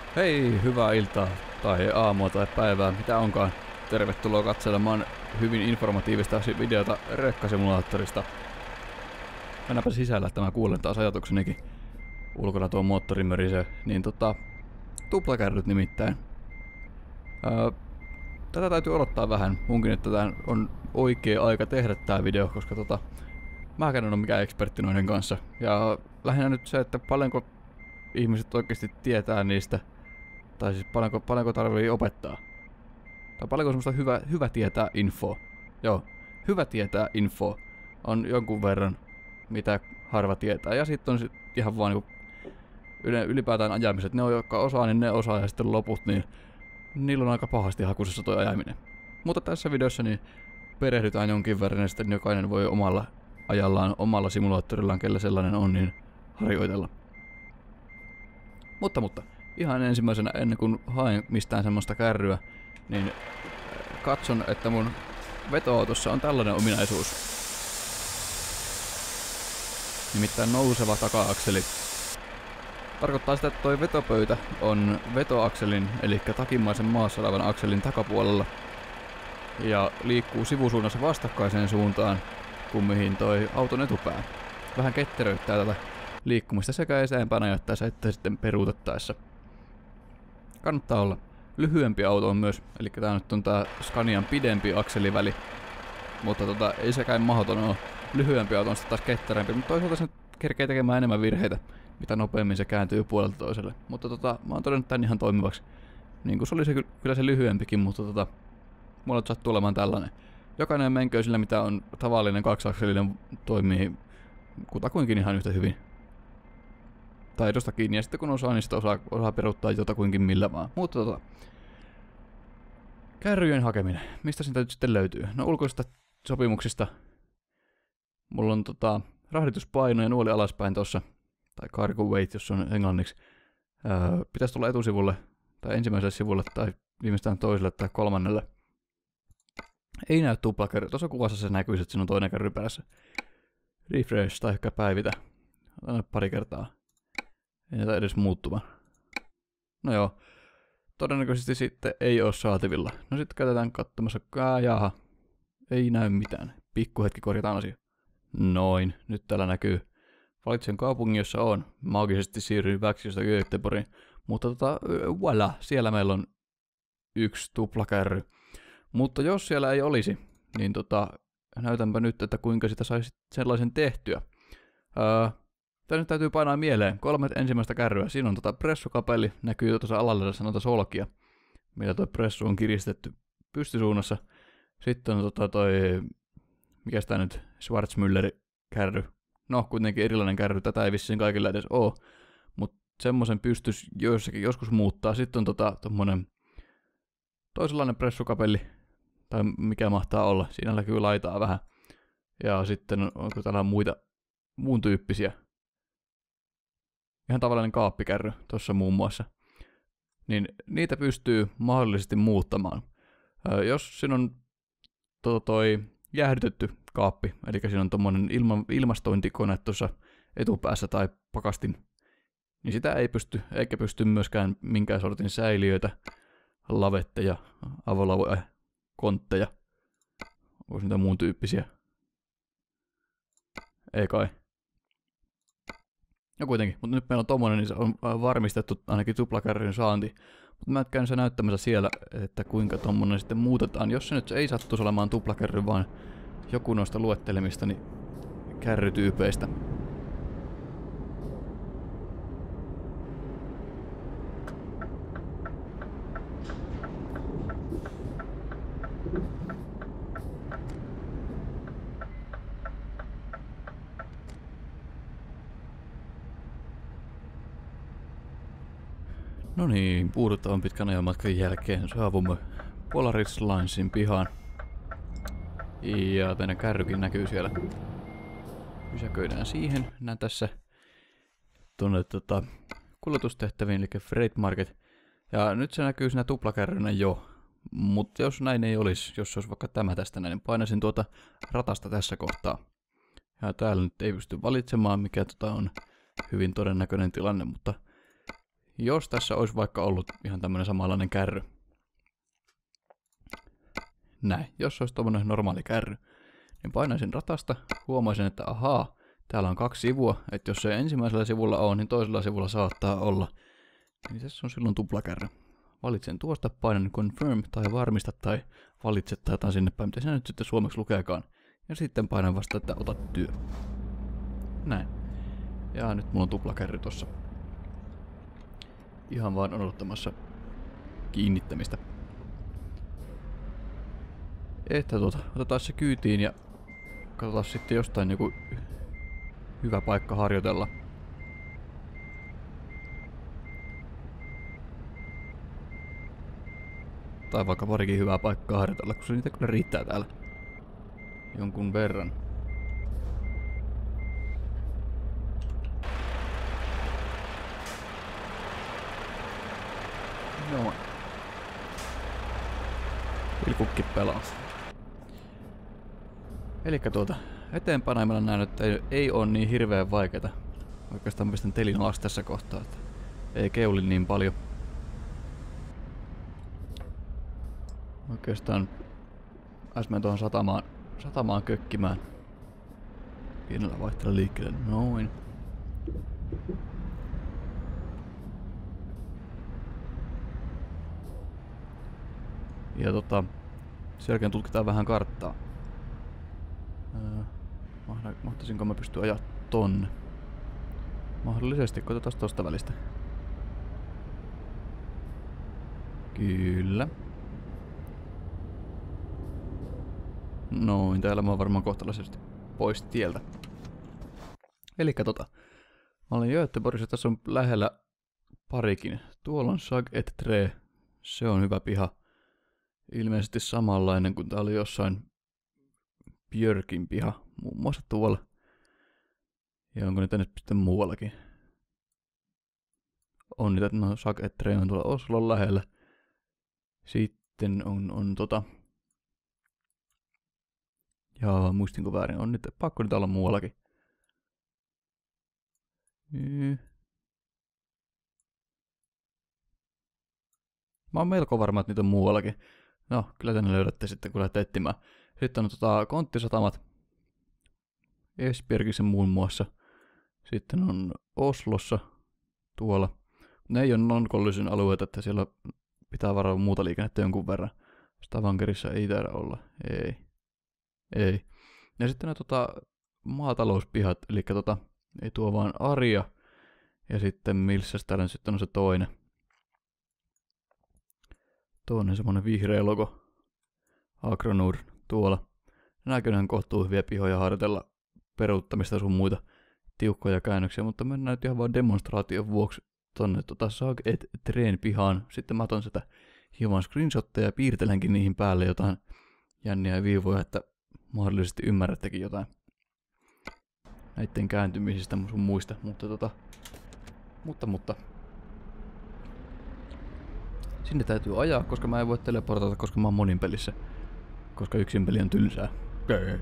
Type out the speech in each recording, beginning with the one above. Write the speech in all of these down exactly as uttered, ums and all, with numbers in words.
Hei, hyvää iltaa, tai aamua tai päivää, mitä onkaan. Tervetuloa katselemaan hyvin informatiivista videota rekkasimulaattorista. Mennäänpä sisällä, että mä kuulen taas ajatuksenikin. Ulkona tuo moottori mörisee. Niin tota, tuplakärryt nimittäin. Öö, tätä täytyy odottaa vähän. Munkin, että tää on oikea aika tehdä tää video, koska tota, mäkään en ole mikään ekspertti noiden kanssa. Ja lähinnä nyt se, että paljonko ihmiset oikeasti tietää niistä. Tai siis paljonko, paljonko tarvii opettaa. Tai paljonko semmoista hyvä, hyvä tietää info. Joo, hyvä tietää info on jonkun verran, mitä harva tietää. Ja sitten on sit ihan vaan niinku ylipäätään ajamiset. Ne on, jotka osaa, niin ne osaa, ja sitten loput, niin niillä on aika pahasti hakusessa toi ajaminen. Mutta tässä videossa niin perehdytään jonkin verran, ja sitten jokainen voi omalla ajallaan, omalla simulaattorillaan, kellä sellainen on, niin harjoitella. Mutta, mutta, ihan ensimmäisenä, ennen kuin haen mistään semmoista kärryä, niin katson, että mun veto-autossa on tällainen ominaisuus. Nimittäin nouseva taka-akseli. Tarkoittaa sitä, että toi vetopöytä on vetoakselin, eli takimmaisen maassa olevan akselin takapuolella. Ja liikkuu sivusuunnassa vastakkaiseen suuntaan, kuin mihin toi auton etupää. Vähän ketteröittää tätä liikkumista sekä eteenpäin ajattaessa että sitten peruutettaessa. Kannattaa olla. Lyhyempi auto on myös, eli tää nyt on tää Scanian pidempi akseliväli. Mutta tota, ei sekään mahdoton ole. Lyhyempi auto on sitten taas ketterämpi, mutta toisaalta se kerkee tekemään enemmän virheitä, mitä nopeammin se kääntyy puolelta toiselle. Mutta tota, mä oon todennut tän ihan toimivaksi. Niin kuin se oli se, kyllä se lyhyempikin, mutta tota, mulla sattuu olemaan tällainen. Jokainen menkö sillä, mitä on tavallinen kaksiakselinen, toimii kutakuinkin ihan yhtä hyvin. Taidosta kiinni, ja sitten kun osaa, niin sitten osaa, osaa peruuttaa jotakuinkin millä vaan. Mutta tota, kärryjen hakeminen. Mistä sitä nyt sitten löytyy? No ulkoisista sopimuksista. Mulla on tota, rahdituspaino ja nuoli alaspäin tossa. Tai cargo weight, jos on englanniksi. Öö, pitäisi tulla etusivulle, tai ensimmäiselle sivulle, tai viimeistään toiselle tai kolmannelle. Ei näy tuplakärry. Tuossa kuvassa se näkyy, että siinä on toinen kärry perässä. Refresh tai ehkä päivitä. Otan pari kertaa. Ei näitä edes muuttumaan. No joo. Todennäköisesti sitten ei ole saatavilla. No sitten käytetään katsomassa. Ää, jaha. Ei näy mitään. Pikkuhetki korjataan asia. Noin. Nyt täällä näkyy. Valitsen kaupungin, jossa on. Maagisesti siirryin Väksiöstä Göteborgiin. Mutta tota, voilà. Siellä meillä on yksi tuplakärry. Mutta jos siellä ei olisi, niin tota, näytänpä nyt, että kuinka sitä saisi sellaisen tehtyä. Öö, Tämä nyt täytyy painaa mieleen. Kolme ensimmäistä kärryä. Siinä on tota pressukapeli, näkyy tuossa alallaisessa noita solkia, millä tuo pressu on kiristetty pystysuunnassa. Sitten on tota toi, mikäs tää nyt, Schwarzmüller-kärry. No, kuitenkin erilainen kärry, tätä ei vissiin kaikilla edes oo. Mutta semmoisen pystys joissakin joskus muuttaa. Sitten on tota tommonen toisenlainen pressukapeli, tai mikä mahtaa olla. Siinä näkyy laitaa vähän. Ja sitten onko täällä muita muun tyyppisiä. Ihan tavallinen kaappikärry tuossa muun muassa. Niin niitä pystyy mahdollisesti muuttamaan. Öö, jos siinä on to, toi jäähdytetty kaappi, eli siinä on tommonen ilma, ilmastointikone tuossa etupäässä tai pakastin, niin sitä ei pysty, eikä pysty myöskään minkään sortin säiliöitä, lavetteja, avolavoja, kontteja. Onko niitä muun tyyppisiä? Ei kai. No kuitenkin, mutta nyt meillä on tommonen, niin se on varmistettu ainakin tuplakärryn saanti. Mutta mä käyn se näyttämässä siellä, että kuinka tommonen sitten muutetaan. Jos se nyt ei sattuisi olemaan tuplakärry, vaan joku noista luettelemista niin kärrytyypeistä. No niin, puuduttavan pitkän ajan matkan jälkeen saavumme Polaris Linesin pihaan. Ja teidän kärrykin näkyy siellä. Pysäköidään siihen. Näen tässä tuonne tota, kuljetustehtäviin, eli Freight Market. Ja nyt se näkyy siinä tuplakärrynä jo. Mutta jos näin ei olisi, jos se olisi vaikka tämä tästä näin, niin painaisin tuota ratasta tässä kohtaa. Ja täällä nyt ei pysty valitsemaan, mikä tota on hyvin todennäköinen tilanne, mutta Jos tässä olisi vaikka ollut ihan tämmönen samanlainen kärry. Näin, jos olisi tommonen normaali kärry. Niin painaisin ratasta, huomaisin, että ahaa, täällä on kaksi sivua, että jos se ensimmäisellä sivulla on, niin toisella sivulla saattaa olla. Niin tässä on silloin tuplakärry. Valitsen tuosta, painan confirm tai varmista tai valitse tai jotain sinne päin, mitä sinä nyt sitten suomeksi lukeekaan. Ja sitten painan vasta, että ota työ. Näin. Ja nyt mulla on tuplakärry tossa. Ihan vaan odottamassa kiinnittämistä. Että tuota, otetaan se kyytiin ja katsotaan sitten jostain joku hyvä paikka harjoitella. Tai vaikka parikin hyvää paikkaa harjoitella, kun se niitä kyllä riittää täällä jonkun verran. Joo. Pilkukki pelaa. Elikkä tuota, eteenpäin aiemmalla näen, että ei, ei ole niin hirveän vaikeeta. Oikeastaan mä pistän telin alas tässä kohtaa, että ei keuli niin paljon. Oikeastaan äs menen tuohon satamaan, satamaan kökkimään. Pienellä vaihteella liikkeelle, noin. Ja tota, sen jälkeen tutkitaan vähän karttaa. Öö, mahtaisinko mä pystyä ajaa tonne? Mahdollisesti, koitetaan tosta välistä. Kyllä. Noin, täällä mä oon varmaan kohtalaisesti pois tieltä. Elikkä tota, mä olen Göteborgissa, tässä on lähellä parikin. Tuolla on Sag et Trä, se on hyvä piha. Ilmeisesti samanlainen kuin tää oli jossain Björkin piha, muun muassa tuolla. Ja onko niitä nyt sitten muuallakin? On niitä, no Sag et Trä on tuolla Oslon lähellä. Sitten on, on tota... Jaa, muistinko väärin, on nyt, pakko nyt olla muuallakin. Yy. Mä oon melko varma, että niitä on muuallakin. No, kyllä tänne löydätte sitten, kun lähdette etsimään. Sitten on tota, konttisatamat. Esbjergissä muun muassa. Sitten on Oslossa. Tuolla. Ne ei ole non-collison alueita, että siellä pitää varaa muuta liikennettä jonkun verran. Stavangerissa ei taida olla. Ei. Ei. Ja sitten ne tota, maatalouspihat, eli tota, ei tuo vaan Arja. Ja sitten missä täällä nyt sitten on se toinen. Toinen semmonen vihreä logo. Agronur tuolla. Näköinen kohtuu hyviä pihoja harjoitella peruuttamista sun muita tiukkoja käännöksiä, mutta mennään nyt ihan vaan demonstraation vuoksi tonne tota Sag et Trän pihaan. Sitten mä otan sitä hieman screenshotteja ja piirtelenkin niihin päälle jotain jänniä viivoja, että mahdollisesti ymmärrättekin jotain näitten kääntymisistä sun muista, mutta tota, mutta, mutta sinne täytyy ajaa, koska mä en voi teleportata, koska mä oon monin pelissä, koska yksin peli on tylsää. Okay.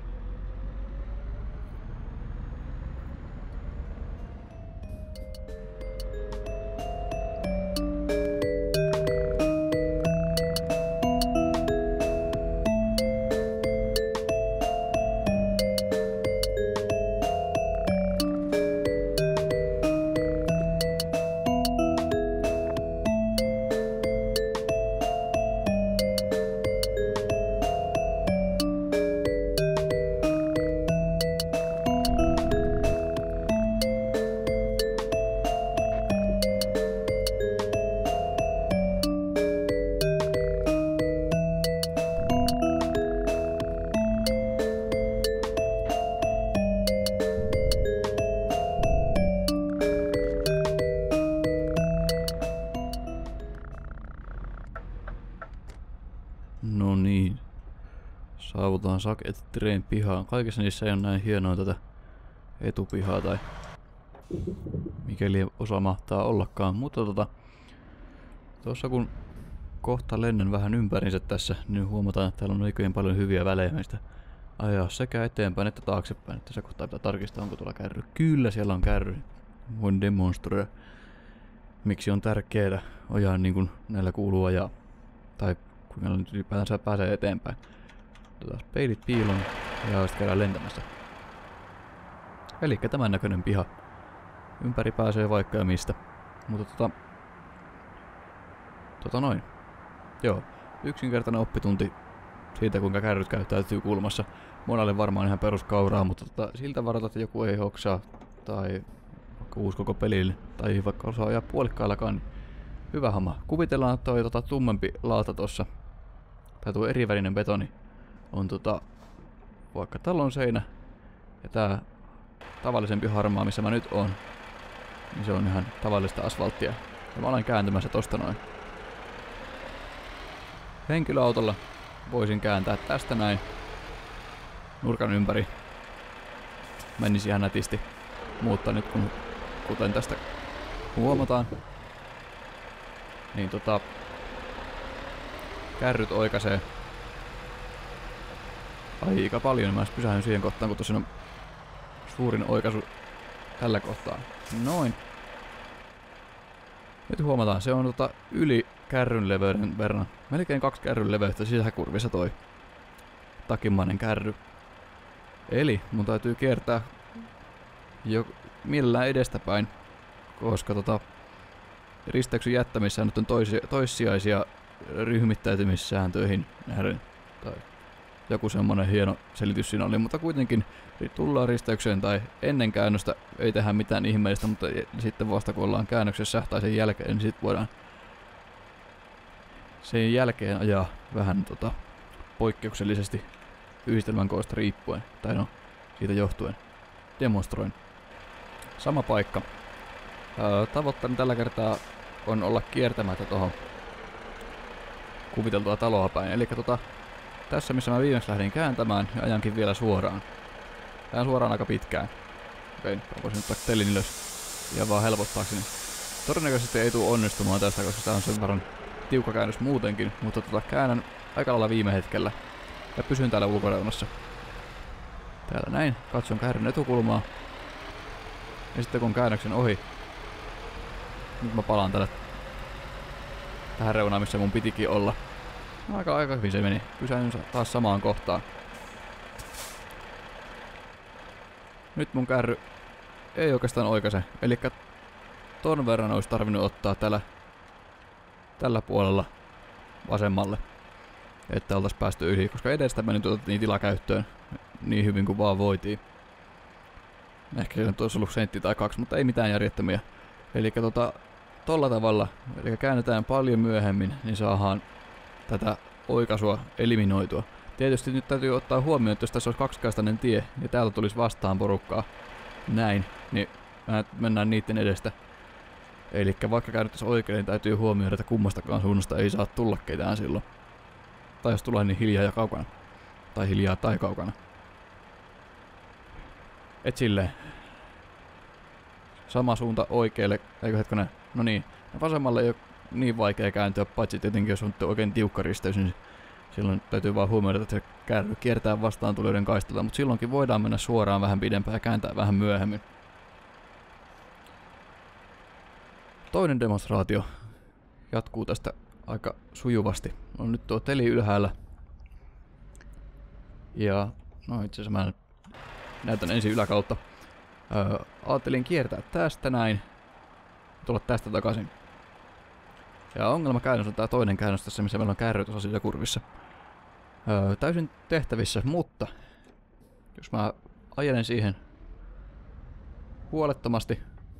No niin. Saavutaan Sag et Trän pihaan. Kaikissa niissä ei ole näin hienoa tätä etupihaa tai mikäli osa mahtaa ollakaan. Mutta tota, tuossa kun kohta lennän vähän ympärinsä tässä, niin huomataan, että täällä on oikein paljon hyviä välejä meistä ajaa sekä eteenpäin että taaksepäin. Että se kohtaa pitää tarkistaa, onko tuolla kärry. Kyllä siellä on kärry. Voin demonstroida. miksi on tärkeää ojaa niin kuin näillä kuuluu ajaa. Tai kuinka nyt ylipäätänsä pääsee eteenpäin. Otetaan peilit piilon ja sitten käydään lentämässä. Elikkä tämän näköinen piha. Ympäri pääsee vaikka ja mistä. Mutta tota... Tota noin. Joo. Yksinkertainen oppitunti siitä, kuinka kärryt käyttäytyy kulmassa. Monelle varmaan ihan peruskauraa, mutta tota, siltä varalta, että joku ei hoksaa tai vaikka uusi koko pelille tai vaikka osaa ajaa puolikkaillakaan, niin hyvä homma. Kuvitellaan, että toi tota, tummempi laata tossa, tai tuo erivälinen betoni, on tota, vaikka talon seinä, ja tää tavallisempi harmaa, missä mä nyt oon, niin se on ihan tavallista asfalttia. Ja mä olen kääntymässä tosta noin. Henkilöautolla voisin kääntää tästä näin nurkan ympäri. Menisi ihan nätisti. Mutta nyt kun, kuten tästä huomataan, niin tota kärryt oikaisee aika paljon. Mä pysähdyn siihen kohtaan, kun tosiaan on suurin oikaisu tällä kohtaa. Noin. Nyt huomataan, se on tota yli kärryn leveyden verran. Melkein kaksi kärryn leveyttä sisäkurvissa toi takimmainen kärry. Eli mun täytyy kiertää jo millään edestäpäin, koska tota risteyksen jättämissä nyt on toisia, toissijaisia ryhmittäytymissääntöihin nähden. Tai joku semmonen hieno selitys siinä oli, mutta kuitenkin tullaan risteykseen tai ennen käännöstä ei tehdä mitään ihmeellistä, mutta sitten vasta kun ollaan käännöksessä tai sen jälkeen, niin sit voidaan sen jälkeen ajaa vähän tota poikkeuksellisesti yhdistelmän koosta riippuen, tai no siitä johtuen. Demonstroin. Sama paikka. Öö, tavoitteeni tällä kertaa on olla kiertämättä tohon kuviteltua taloa päin. Eli tota, tässä missä mä viimeksi lähdin kääntämään, niin ajankin vielä suoraan. Ajan suoraan aika pitkään. Okei, mä voisin ottaa telin ylös ja vaan helpottaakseni. Todennäköisesti ei tule onnistumaan tästä, koska tää on sen verran tiukka käännös muutenkin, mutta tota, käännän aika lailla viime hetkellä. Ja pysyn täällä ulkoreunassa. Täällä näin, katson kärryn etukulmaa. Ja sitten kun käännöksen ohi, nyt mä palaan tälle tähän reunaan, missä mun pitikin olla. Aika aika hyvin se meni. Pysähdyn taas samaan kohtaan. Nyt mun kärry ei oikeastaan oikaise. Elikkä ton verran olisi tarvinnut ottaa tällä, tällä puolella vasemmalle, että oltais päästy yli, koska edestä meni tuota niin tilakäyttöön niin hyvin kuin vaan voitiin. Ehkä se nyt olisi ollut sentti tai kaksi, mutta ei mitään järjettömiä. Elikkä tota, tolla tavalla, eli käännetään paljon myöhemmin, niin saadaan tätä oikaisua eliminoitua. Tietysti nyt täytyy ottaa huomioon, että jos tässä olisi kaksikaistainen tie ja täällä tulisi vastaan porukkaa näin, niin mennään niiden edestä. Eli vaikka käännettäisiin oikein, niin täytyy huomioida, että kummastakaan suunnasta ei saa tulla ketään silloin. Tai jos tulee niin hiljaa ja kaukana. Tai hiljaa tai kaukana. Et silleen. Sama suunta oikealle, eikö hetkonen? No niin, vasemmalle ei ole niin vaikea kääntyä, paitsi tietenkin jos on oikein tiukka risteys, niin silloin täytyy vaan huomioida, että se kärry kiertää vastaan tulijoiden kaistalta, mutta silloinkin voidaan mennä suoraan vähän pidempään ja kääntää vähän myöhemmin. Toinen demonstraatio jatkuu tästä aika sujuvasti. On nyt tuo teli ylhäällä. Ja no itse asiassa mä näytän ensin yläkautta. Öö, ajattelin kiertää tästä näin. Tulla tästä takaisin. Ja ongelmakäännös on tää toinen käännös tässä, missä meillä on kärry tuossa sisäkurvissa. Öö, täysin tehtävissä, mutta jos mä ajelen siihen huolettomasti,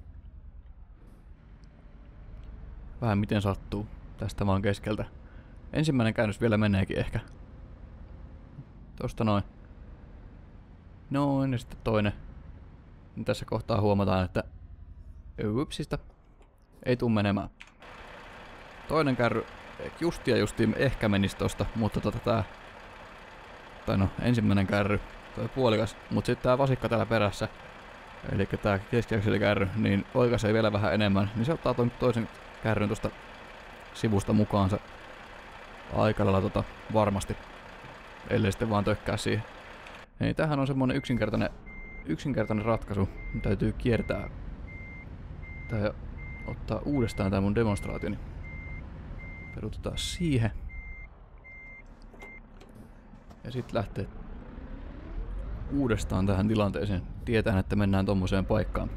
vähän miten sattuu, tästä vaan keskeltä. Ensimmäinen käännös vielä meneekin ehkä. Tosta noin. Noin, ja sitten toinen. Tässä kohtaa huomataan, että upsista ei tuu menemään. Toinen kärry justi ja justiin ehkä menisi tosta, mutta tota tää, tai no ensimmäinen kärry, toi puolikas, mutta sitten tää vasikka täällä perässä, eli tää keskiakseli kärry, niin oikaisee vielä vähän enemmän, niin se ottaa ton toisen kärryn tosta sivusta mukaansa aika lailla tota varmasti, ellei sitten vaan tökkää siihen. Eli tämähän on semmonen yksinkertainen, yksinkertainen ratkaisu, täytyy kiertää tää ottaa uudestaan tää mun demonstraationi. Peruutetaan siihen. Ja sit lähtee uudestaan tähän tilanteeseen. Tietään, että mennään tommoseen paikkaan.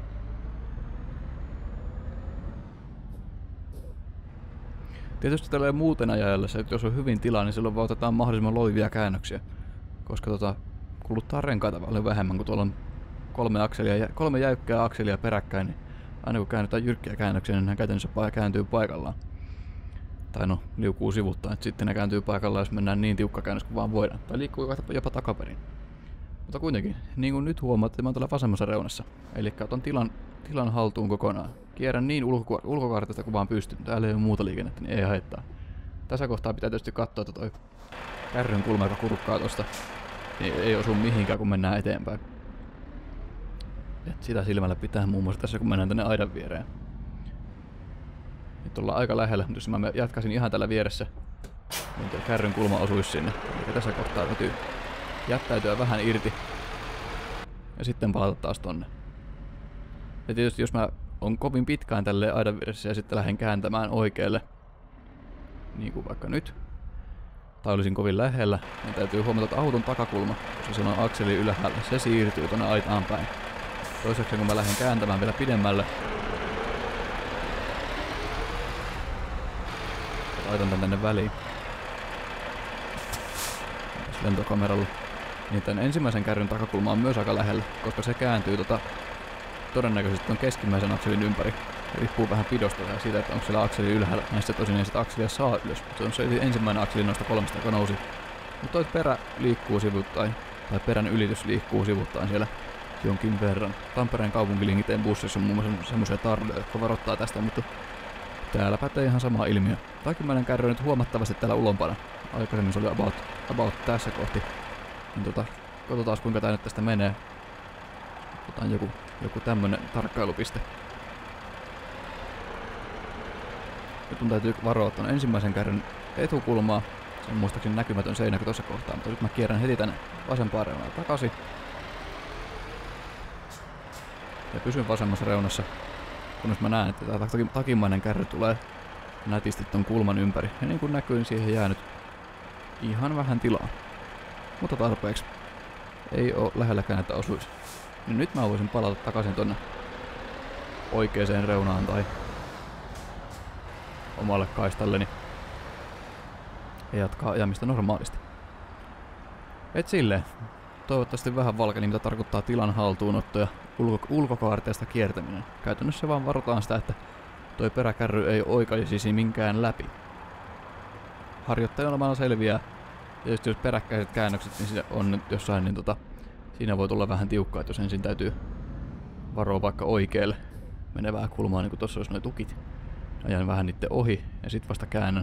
Tietysti tällä muuten ajallessa, että jos on hyvin tilaa, niin silloin vaan otetaan mahdollisimman loivia käännöksiä. Koska tota, kuluttaa renkaita paljon vähemmän, kun tuolla on kolme, akselia, kolme jäykkää akselia peräkkäin, niin aina kun käännetään jyrkkiä käännöksiä, niin ne käytännössä kääntyy paikallaan. Tai no, liukuu sivuttaan, että sitten ne kääntyy paikallaan, jos mennään niin tiukka käännös kuin vaan voidaan. Tai liikkuu jopa takaperin. Mutta kuitenkin, niin kuin nyt huomaat, että mä oon täällä vasemmassa reunassa. Eli otan tilan, tilan haltuun kokonaan. Kierrän niin ulko, ulkokartasta kuin vaan pystyn. Täällä ei ole muuta liikennettä, niin ei haittaa. Tässä kohtaa pitää tietysti katsoa, että toi kärryn kulma, joka kurkkaa tosta, niin ei osu mihinkään, kun mennään eteenpäin. Et sitä silmällä pitää muun muassa tässä, kun mennään tänne aidan viereen. Nyt ollaan aika lähellä, mutta jos mä jatkaisin ihan tällä vieressä, niin tuo kärryn kulma osuisi sinne. Eli tässä kohtaa täytyy jättäytyä vähän irti ja sitten palata taas tonne. Ja tietysti jos mä on kovin pitkään tälleen aidan vieressä ja sitten lähden kääntämään oikealle, niin kuin vaikka nyt, tai olisin kovin lähellä, niin täytyy huomata, että auton takakulma, koska se on akseli ylhäällä, se siirtyy tonne aitaan päin. Toiseksi kun mä lähden kääntämään vielä pidemmälle, laitan tänne väliin lentokameralla, niin tän ensimmäisen kärryn takakulma on myös aika lähellä, koska se kääntyy tota, todennäköisesti ton keskimmäisen akselin ympäri. Riippuu vähän pidosta ja siitä, että onko siellä akseli ylhäällä. Näistä tosin ei sitä akselia saa ylös. Se on se ensimmäinen akseli noista kolmesta, joka nousi. Mutta toi perä liikkuu sivuttain, tai perän ylitys liikkuu sivuttain siellä jonkin verran. Tampereen kaupunkiliikenteen bussissa on muun muassa semmoisia tarjoja, jotka varoittaa tästä, mutta täällä pätee ihan sama ilmiö. Takimmäinen kärry on nyt huomattavasti täällä ulompana. Aikaisemmin se oli about, about tässä kohti. Niin tota, katsotaan kuinka tää nyt tästä menee. Otetaan joku, joku tämmönen tarkkailupiste. Nyt mun täytyy varoa ton ensimmäisen kärryn etukulmaa. Se on muistaakseni näkymätön seinäkö tossa kohtaa, mutta nyt mä kierrän heti tänne vasempaan reunaan takaisin. Ja pysyn vasemmassa reunassa, kunnes mä näen, että tää takimmainen kärry tulee nätisti ton kulman ympäri. Ja niin kuin näkyy, niin siihen jää nyt ihan vähän tilaa. Mutta tarpeeksi. Ei oo lähelläkään, että osuisi. Niin nyt mä voisin palata takaisin tonne oikeeseen reunaan tai omalle kaistalleni ja jatkaa ajamista normaalisti. Et silleen. Toivottavasti vähän valkeni, mitä tarkoittaa tilan haltuunotto ja ulko ulkokaarteesta kiertäminen. Käytännössä vaan varotaan sitä, että toi peräkärry ei oikaisisi minkään läpi. Harjoittajalla selviää. Ja jos peräkkäiset käännökset niin siinä on jossain, niin tota, siinä voi tulla vähän tiukkaa, että jos ensin täytyy varoa vaikka oikealle menevää kulmaa, niin kuin tossa olisi noi tukit. Ajan vähän niitten ohi ja sit vasta käännän.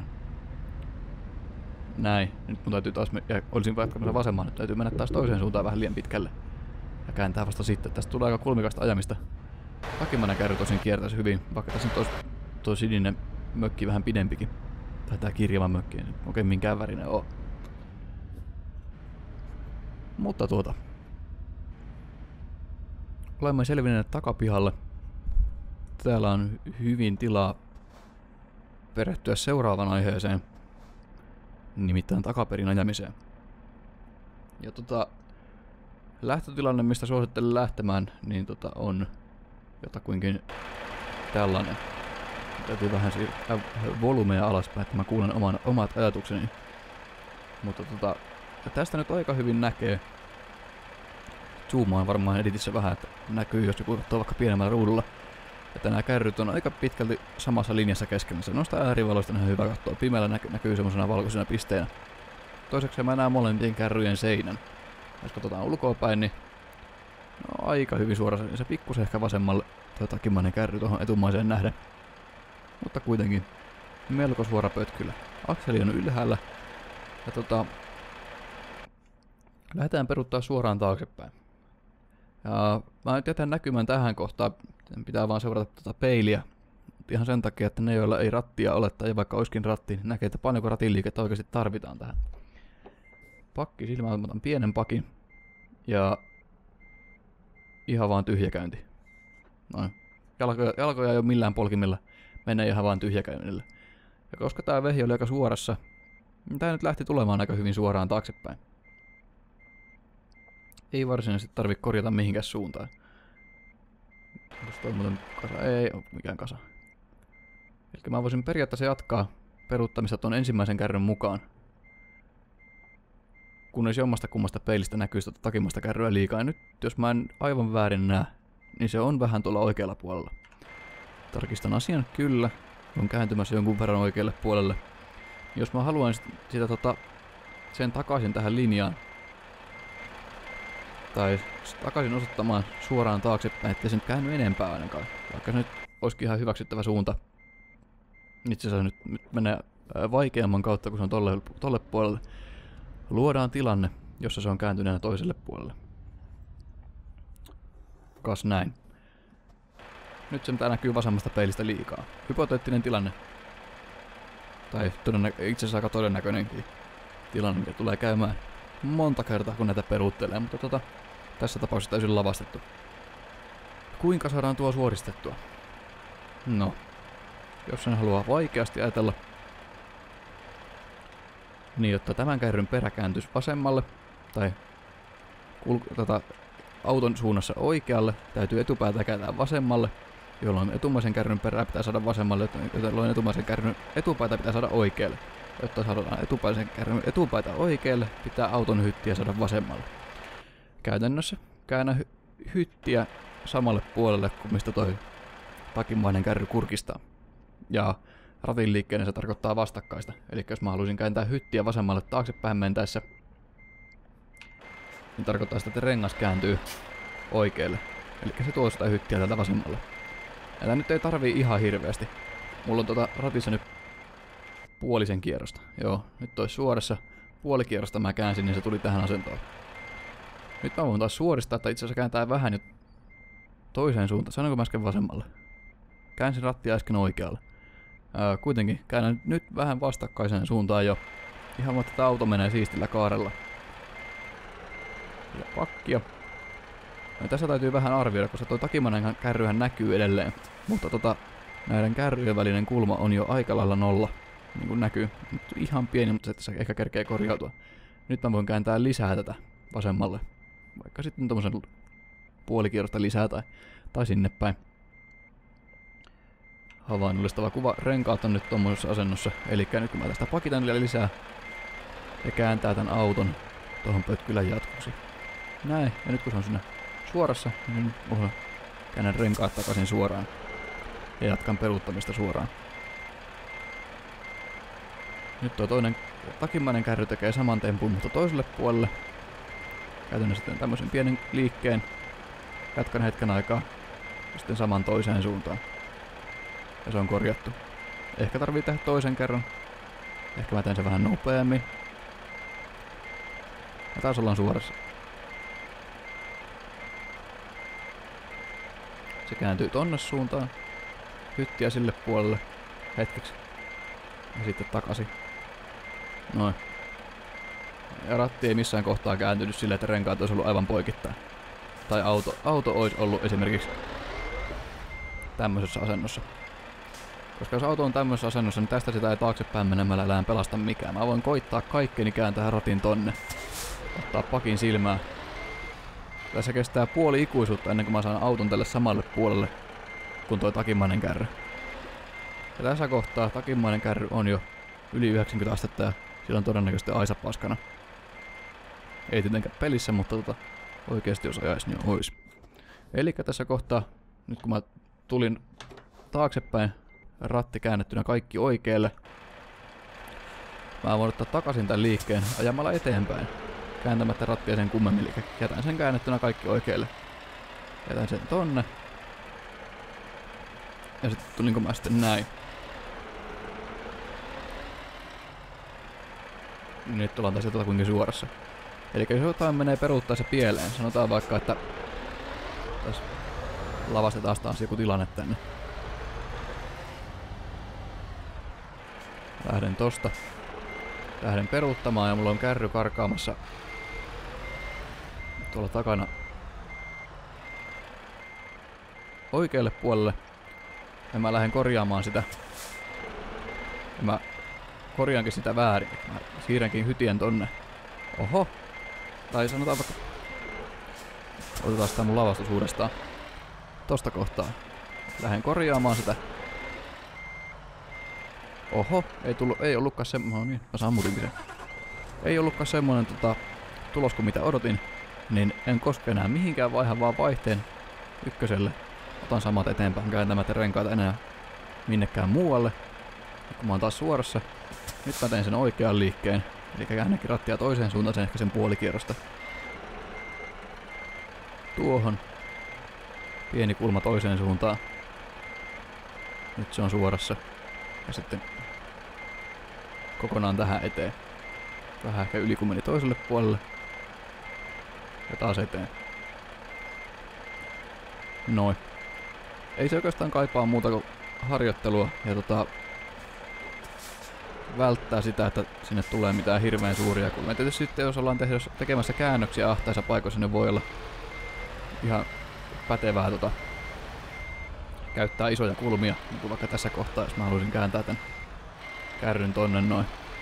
Näin. Nyt mun täytyy taas, ja olisin jatkamassa vasemmaan, nyt täytyy mennä taas toiseen suuntaan vähän liian pitkälle. Ja kääntää vasta sitten. Tästä tulee aika kulmikasta ajamista. Takimmainen kärry tosin kiertäisi hyvin, vaikka tässä nyt olisi tuo sininen mökki vähän pidempikin. Tai tää kirjava mökki, ei oikein minkään värinen oo. Mutta tuota. Olemme selvinneet takapihalle. Täällä on hyvin tilaa perehtyä seuraavaan aiheeseen. Nimittäin takaperin ajamiseen. Ja tota, lähtötilanne, mistä suosittelen lähtemään, niin tota on jotakuinkin tällainen. Täytyy vähän siirtää volumea alaspäin, että mä kuulen oman, omat ajatukseni. Mutta tota, tästä nyt aika hyvin näkee. Zoomaan varmaan editissä vähän, että näkyy, jos joku katsoo vaikka pienemmällä ruudulla. Että nämä kärryt on aika pitkälti samassa linjassa keskenään. Noista äärivaloista on ihan hyvä katsoa. Pimeällä näky näkyy semmoisena valkoisena pisteenä. Toiseksi mä näen molempien kärryjen seinän. Jos katsotaan ulkoapäin, niin no, aika hyvin suora. Se pikkusen ehkä vasemmalle tuo takimmainen kärry tuohon etumaiseen nähden. Mutta kuitenkin melko suora pötkylä. Akseli on ylhäällä. Ja tota, lähdetään peruuttaa suoraan taaksepäin. Ja mä nyt jätän näkymään tähän kohtaan. Pitää vaan seurata tuota peiliä. Ihan sen takia, että ne joilla ei rattia ole tai vaikka olisikin ratti, niin näkee, että paljonko ratiliikettä oikeasti tarvitaan tähän. Pakki silmään, otan pienen pakin. Ja ihan vaan tyhjäkäynti. Noin. Jalkoja, jalkoja ei ole millään polkimella. menee ihan vaan tyhjäkäynnillä. Ja koska tää vehi oli aika suorassa, niin tää nyt lähti tulemaan aika hyvin suoraan taaksepäin. Ei varsinaisesti tarvitse korjata mihinkään suuntaan. Onko toi muuten kasa? Ei oo mikään kasa. Eli mä voisin periaatteessa jatkaa peruuttamista ton ensimmäisen kärryn mukaan. Kunnes jommasta kummasta peilistä näkyy sitä takimmasta kärryä liikaa. Ja nyt jos mä en aivan väärin näe, niin se on vähän tuolla oikealla puolella. Tarkistan asian, kyllä. On kääntymässä jonkun verran oikealle puolelle. Jos mä haluan sit, sitä tota, sen takaisin tähän linjaan, tai takaisin osoittamaan suoraan taaksepäin, ettei se nyt käänny enempää ainakaan. Vaikka se nyt olisikin ihan hyväksyttävä suunta. Itse asiassa nyt, nyt menee vaikeamman kautta, kun se on tolle, tolle puolelle. Luodaan tilanne, jossa se on kääntyneenä toiselle puolelle. Kas näin. Nyt se mitä näkyy vasemmasta peilistä liikaa. Hypoteettinen tilanne. Tai todennä- itse asiassa aika todennäköinenkin tilanne, mikä tulee käymään monta kertaa, kun näitä peruuttelee, mutta tota, tässä tapauksessa täysin lavastettu. Kuinka saadaan tuo suoristettua? No, jos sen haluaa vaikeasti ajatella, niin jotta tämän kärryn perä kääntyisi vasemmalle, tai kul- tota, auton suunnassa oikealle, täytyy etupäätä kääntää vasemmalle, jolloin etumaisen kärryn perä pitää saada vasemmalle, jolloin etumaisen kärryn etupäätä pitää saada oikealle. Jotta saadaan etupaisen kärryn etupaita oikealle, pitää auton hyttiä saada vasemmalle. Käytännössä käännä hy hyttiä samalle puolelle kuin mistä toi takimmainen kärry kurkistaa. Ja ratin liikkeen se tarkoittaa vastakkaista. Eli jos mä haluaisin kääntää hyttiä vasemmalle taaksepäin mentäessä, niin tarkoittaa sitä, että rengas kääntyy oikealle. Eli se tuo sitä hyttiä täältä vasemmalle. Ja tää nyt ei tarvii ihan hirveästi. Mulla on tota ratissa nyt puolisen kierrosta. Joo, nyt toi suorassa puolikierrosta mä käänsin, niin se tuli tähän asentoon. Nyt mä voin taas suoristaa, että itse asiassa kääntää vähän nyt toiseen suuntaan. Sanoinko mä äsken vasemmalle? Käänsin rattia äsken oikealle. Ää, kuitenkin käännän nyt vähän vastakkaiseen suuntaan jo. Ihan vaan tätä auto menee siistillä kaarella. Ja pakkia. Ja tässä täytyy vähän arvioida, koska tuo takimainen kärryhän näkyy edelleen. Mutta tota, näiden kärryjen välinen kulma on jo aika lailla nolla. Niin kuin näkyy. Nyt ihan pieni, mutta se ehkä kerkee korjautua. Nyt mä voin kääntää lisää tätä vasemmalle. Vaikka sitten tommosen puolikierrosta lisää tai, tai sinne päin. Havainnollistava kuva. Renkaat on nyt tommosessa asennossa. Eli nyt kun mä tästä pakitan vielä lisää ja kääntää tän auton tohon pötkylän jatkuksi. Näin. Ja nyt kun se on siinä suorassa, niin oho, käännän renkaat takaisin suoraan. Ja jatkan peruuttamista suoraan. Nyt tuo toinen takimmainen kärry tekee saman tempun, mutta toiselle puolelle. Käytän sitten tämmöisen pienen liikkeen. Jatkan hetken aikaa. Ja sitten saman toiseen suuntaan. Ja se on korjattu. Ehkä tarvii tehdä toisen kerran. Ehkä mä teen sen vähän nopeammin. Ja taas ollaan suorassa. Se kääntyy tonne suuntaan. Hyttiä sille puolelle hetkeksi. Ja sitten takaisin. Noin. Ja ratti ei missään kohtaa kääntynyt silleen, että renkaat olisi ollut aivan poikittain. Tai auto, auto olisi ollut esimerkiksi tämmöisessä asennossa. Koska jos auto on tämmöisessä asennossa, niin tästä sitä ei taaksepäin menemällä elään pelasta mikään. Mä voin koittaa kaikkeni kääntää ratin tonne. Ottaa pakin silmää. Tässä kestää puoli ikuisuutta ennen kuin mä saan auton tälle samalle puolelle kuin toi takimainen kärry. Ja tässä kohtaa takimainen kärry on jo yli yhdeksänkymmentä astetta ja sillä on todennäköisesti aisa paskana. Ei tietenkään pelissä, mutta tota, oikeesti jos ajaisi, niin ois. Elikkä tässä kohtaa, nyt kun mä tulin taaksepäin, ratti käännettynä kaikki oikealle, mä voin ottaa takaisin tämän liikkeen ajamalla eteenpäin. Kääntämättä rattia sen kummemmin, eli jätän sen käännettynä kaikki oikealle. Jätän sen tonne. Ja sitten tulinko mä sitten näin. Nyt ollaan tässä kuinka suorassa. Eli jos jotain menee peruuttaessa pieleen, sanotaan vaikka, että tässä lavastetaan taas joku tilanne tänne. Lähden tosta. Lähden peruuttamaan ja mulla on kärry karkaamassa tuolla takana oikealle puolelle. Ja mä lähden korjaamaan sitä. Ja mä korjaankin sitä väärin. Mä siirränkin hytien tonne. Oho. Tai sanotaan vaikka... Otetaan sitä mun lavastus uudestaan. Tosta kohtaa. Lähden korjaamaan sitä. Oho. Ei tullu, ei ollutkaan semmoinen... No niin, mä sammutinkin sen. Ei ollutkaan semmoinen tota, tulos kuin mitä odotin. Niin en koske enää mihinkään, vaihan vaan vaihteen ykköselle. Otan samat eteenpäin kääntämättä renkaita enää minnekään muualle. Kun mä oon taas suorassa. Nyt mä teen sen oikean liikkeen. Eli käännänkin rattia toiseen suuntaan sen ehkä sen puolikierrosta. Tuohon. Pieni kulma toiseen suuntaan. Nyt se on suorassa. Ja sitten kokonaan tähän eteen. Vähän ehkä yli kun meni toiselle puolelle. Ja taas eteen. Noin. Ei se oikeastaan kaipaa muuta kuin harjoittelua ja tota, välttää sitä, että sinne tulee mitään hirveän suuria kulmia. Tietysti sitten jos ollaan tekemässä käännöksiä ahtaissa paikoissa, ne voi olla ihan pätevää tota, käyttää isoja kulmia. Niin kuin vaikka tässä kohtaa, jos mä haluaisin kääntää tän kärryn tonne noin.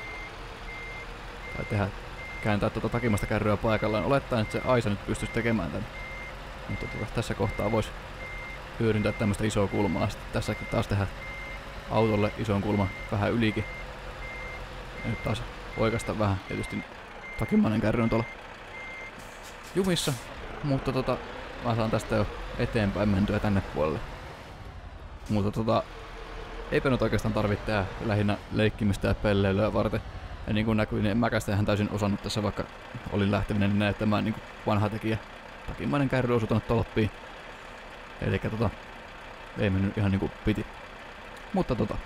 Tai tehdä, kääntää tuota takimasta kärryä paikallaan. Olettaen, että se aisa nyt pystyisi tekemään tän. Mutta tuota, tässä kohtaa voisi hyödyntää tämmöistä isoa kulmaa. Sitten tässäkin taas tehdä autolle ison kulman vähän ylikin. Ja nyt taas oikasta vähän. Tietysti takimainen kärry on tuolla jumissa. Mutta tota, mä saan tästä jo eteenpäin mentyä tänne puolelle. Mutta tota, eipä nyt oikeastaan tarvitse tehdä lähinnä leikkimistä ja pelleilyä varten. Ja niin kuin näkyy, niin en mäkästä ihan täysin osannut tässä, vaikka olin lähtevinen näyttämään niin kuin vanha tekijä. Takimainen kärry osui tonne tolppiin. Elikkä tota, ei mennyt ihan niinku piti. Mutta tota,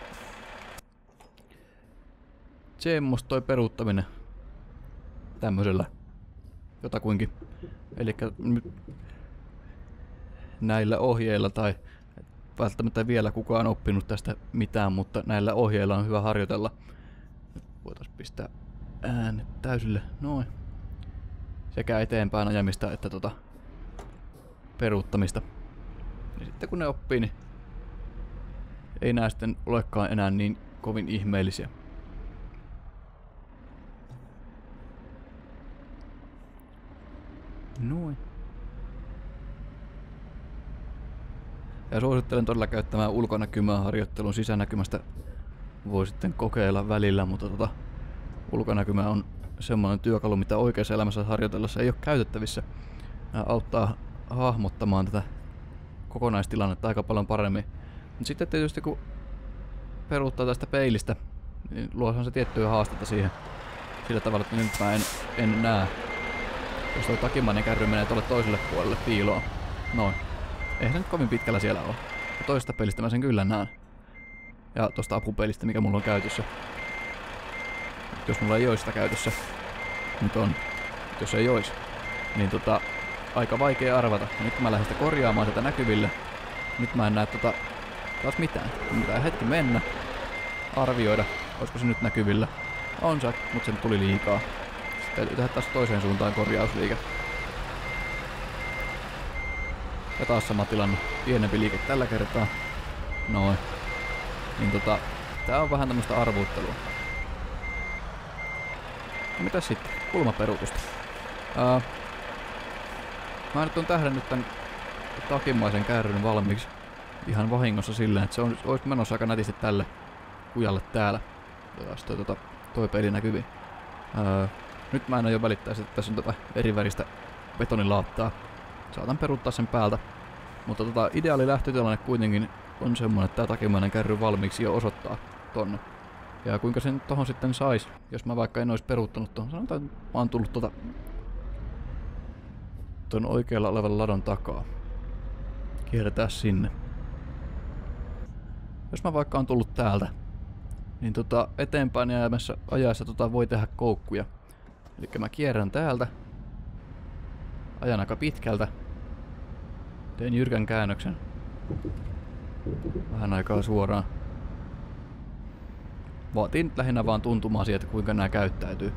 semmoista toi peruuttaminen tämmöisellä jotakuinkin. Elikkä nyt näillä ohjeilla, tai välttämättä vielä kukaan oppinut tästä mitään, mutta näillä ohjeilla on hyvä harjoitella. Nyt voitais pistää äänet täysille, noin. Sekä eteenpäin ajamista että tota peruuttamista. Ja sitten kun ne oppii, niin ei nää sitten olekaan enää niin kovin ihmeellisiä. Noin. Ja suosittelen todella käyttämään ulkonäkymää harjoittelun. Sisänäkymästä voi sitten kokeilla välillä, mutta tota, ulkonäkymä on semmoinen työkalu, mitä oikeassa elämässä harjoitellessa ei ole käytettävissä. Nää auttaa hahmottamaan tätä kokonaistilannetta aika paljon paremmin. Mut sitten tietysti kun peruuttaa tästä peilistä, niin luohan se tiettyä haastetta siihen. Sillä tavalla, että nyt mä en, en näe. Jos tuo takimainen kärry menee tuolle toiselle puolelle piiloon. Noin. Eihän se nyt kovin pitkällä siellä ole. Ja toisesta pelistä mä sen kyllä näen. Ja tosta apupeilistä, mikä mulla on käytössä. Jos mulla ei ois sitä käytössä. Nyt on. Jos ei ois. Niin tota, aika vaikea arvata. Nyt mä lähden sitä korjaamaan sitä näkyville. Nyt mä en näe tota taas mitään. Mun pitää hetki mennä. Arvioida, olisiko se nyt näkyvillä. On se, mutta sen tuli liikaa. Sitten täytyy tehdä taas toiseen suuntaan korjausliike. Ja taas sama tilanne. Pienempi liike tällä kertaa. Noin. Niin tota, tää on vähän tämmöstä arvuuttelua. No mitäs sitten? Kulmaperuutusta. Ää, mä nyt on tähdännyt tän takimaisen kärryn valmiiksi ihan vahingossa silleen, että se on, olisi menossa aika nätisti tälle kujalle täällä. Ja toi, tota, toi peli näkyviin. Ää, nyt mä en aio välittää, että tässä on tota eri väristä betonilaattaa. Saatan peruuttaa sen päältä. Mutta tota, ideaali lähtötilanne kuitenkin on semmonen, että tää takimainen kärry valmiiksi jo osoittaa tonne. Ja kuinka sen tohon sitten sais, jos mä vaikka en ois peruuttanut tohon. Sanotaan, että mä oon tullut tota ton oikealla olevan ladon takaa. Kierretään sinne. Jos mä vaikka on tullut täältä, niin tota eteenpäin jäämässä ajassa tota voi tehdä koukkuja. Eli mä kierrän täältä. Ajan aika pitkältä. Teen jyrkän käännöksen. Vähän aikaa suoraan. Vaatiin lähinnä vaan tuntumaan siitä, kuinka nämä käyttäytyy.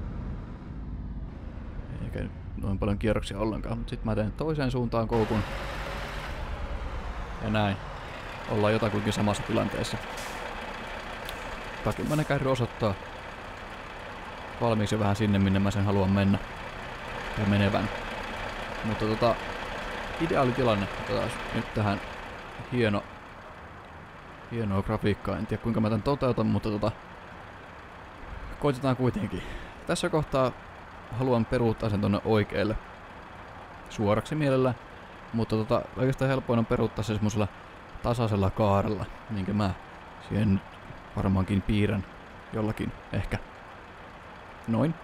Eikä nyt noin paljon kierroksia ollenkaan, mutta sitten mä teen toiseen suuntaan koukun. Ja näin. ollaan jotakuinkin samassa tilanteessa. Takimmainen kärry osoittaa valmiiksi vähän sinne, minne mä sen haluan mennä. Ja menevän. Mutta tota, ideaali tilanne, otetaan nyt tähän hieno, hienoa grafiikkaa. En tiedä kuinka mä tän toteutan, mutta tota, koitetaan kuitenkin. Tässä kohtaa haluan peruuttaa sen tonne oikealle suoraksi mielellä, mutta tota, oikeastaan helpoin on peruuttaa se semmosella tasaisella kaarella, minkä mä siihen varmaankin piirrän jollakin ehkä. Noin.